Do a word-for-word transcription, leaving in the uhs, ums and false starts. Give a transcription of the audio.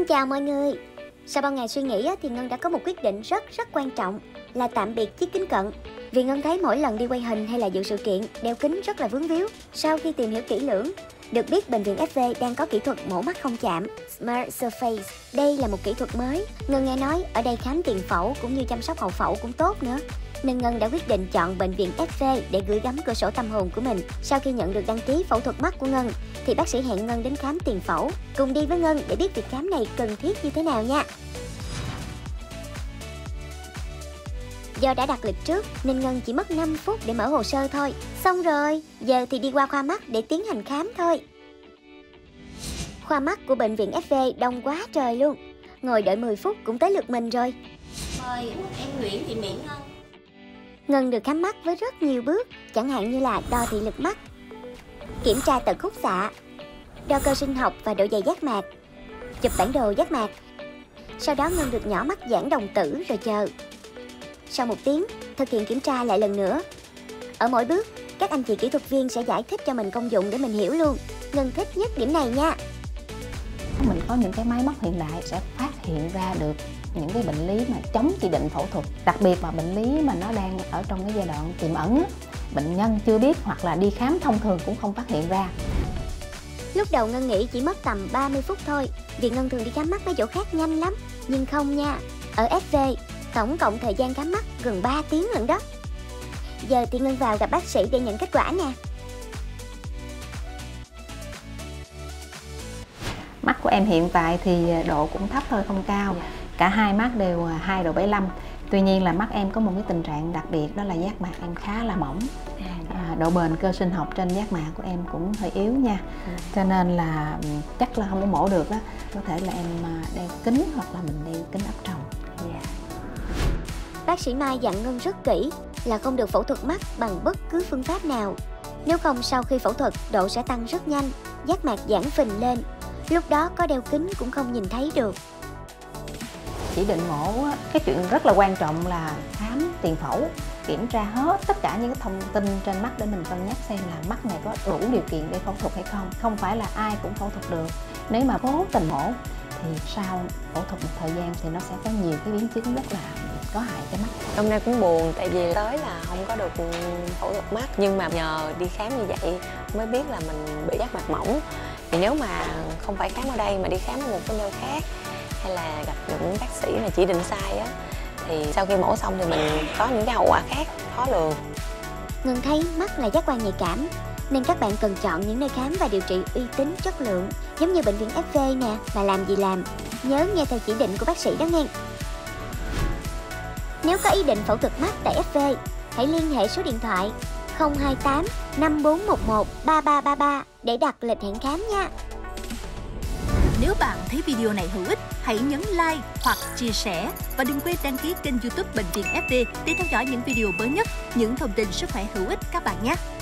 chào mọi người. Sau bao ngày suy nghĩ thì Ngân đã có một quyết định rất rất quan trọng là tạm biệt chiếc kính cận. Vì Ngân thấy mỗi lần đi quay hình hay là dự sự kiện, đeo kính rất là vướng víu. Sau khi tìm hiểu kỹ lưỡng, được biết bệnh viện ép vê đang có kỹ thuật mổ mắt không chạm Smart Surface. Đây là một kỹ thuật mới. Ngân nghe nói ở đây khám tiền phẫu cũng như chăm sóc hậu phẫu cũng tốt nữa, nên Ngân đã quyết định chọn bệnh viện ép vê để gửi gắm cửa sổ tâm hồn của mình. Sau khi nhận được đăng ký phẫu thuật mắt của Ngân thì bác sĩ hẹn Ngân đến khám tiền phẫu. Cùng đi với Ngân để biết việc khám này cần thiết như thế nào nha. Do đã đặt lịch trước nên Ngân chỉ mất năm phút để mở hồ sơ thôi. Xong rồi, giờ thì đi qua khoa mắt để tiến hành khám thôi. Khoa mắt của bệnh viện ép vê đông quá trời luôn. Ngồi đợi mười phút cũng tới lượt mình rồi. Mời em Nguyễn Thị Mỹ Ngân. Ngân được khám mắt với rất nhiều bước, chẳng hạn như là đo thị lực mắt, kiểm tra tận khúc xạ, đo cơ sinh học và độ dày giác mạc, chụp bản đồ giác mạc. Sau đó Ngân được nhỏ mắt giãn đồng tử rồi chờ. Sau một tiếng, thực hiện kiểm tra lại lần nữa. Ở mỗi bước, các anh chị kỹ thuật viên sẽ giải thích cho mình công dụng để mình hiểu luôn. Ngân thích nhất điểm này nha. Mình có những cái máy móc hiện đại sẽ phát hiện ra được những cái bệnh lý mà chống chỉ định phẫu thuật. Đặc biệt là bệnh lý mà nó đang ở trong cái giai đoạn tiềm ẩn, bệnh nhân chưa biết hoặc là đi khám thông thường cũng không phát hiện ra. Lúc đầu Ngân nghĩ chỉ mất tầm ba mươi phút thôi, vì Ngân thường đi khám mắt ở chỗ khác nhanh lắm. Nhưng không nha, ở ép vê tổng cộng thời gian khám mắt gần ba tiếng lận đó. Giờ thì Ngân vào gặp bác sĩ để nhận kết quả nè. Mắt của em hiện tại thì độ cũng thấp thôi, không cao. Cả hai mắt đều hai độ bảy mươi lăm. Tuy nhiên là mắt em có một cái tình trạng đặc biệt, đó là giác mạc em khá là mỏng. À, độ bền cơ sinh học trên giác mạc của em cũng hơi yếu nha. Cho nên là chắc là không có mổ được đó. Có thể là em đeo kính hoặc là mình đeo kính áp tròng. Yeah. Bác sĩ Mai dặn Ngân rất kỹ là không được phẫu thuật mắt bằng bất cứ phương pháp nào. Nếu không sau khi phẫu thuật độ sẽ tăng rất nhanh, giác mạc giãn phình lên. Lúc đó có đeo kính cũng không nhìn thấy được. Chỉ định mổ, cái chuyện rất là quan trọng là khám tiền phẫu, kiểm tra hết tất cả những cái thông tin trên mắt để mình cân nhắc xem là mắt này có đủ điều kiện để phẫu thuật hay không. Không phải là ai cũng phẫu thuật được. Nếu mà cố tình mổ thì sau phẫu thuật một thời gian thì nó sẽ có nhiều cái biến chứng rất là có hại cho mắt. Hôm nay cũng buồn tại vì tới là không có được phẫu thuật mắt, nhưng mà nhờ đi khám như vậy mới biết là mình bị giác mạc mỏng. Thì nếu mà không phải khám ở đây mà đi khám ở một cái nơi khác hay là gặp những bác sĩ mà chỉ định sai á, thì sau khi mổ xong thì mình có những cái hậu quả khác khó lường. Ngân thấy mắt là giác quan nhạy cảm, nên các bạn cần chọn những nơi khám và điều trị uy tín chất lượng, giống như bệnh viện ép vê nè. Mà làm gì làm, nhớ nghe theo chỉ định của bác sĩ đó nghe. Nếu có ý định phẫu thuật mắt tại ép vê, hãy liên hệ số điện thoại không hai tám năm bốn một một ba ba ba ba để đặt lịch hẹn khám nha. Nếu bạn thấy video này hữu ích, hãy nhấn like hoặc chia sẻ và đừng quên đăng ký kênh YouTube Bệnh viện ép vê để theo dõi những video mới nhất, những thông tin sức khỏe hữu ích các bạn nhé.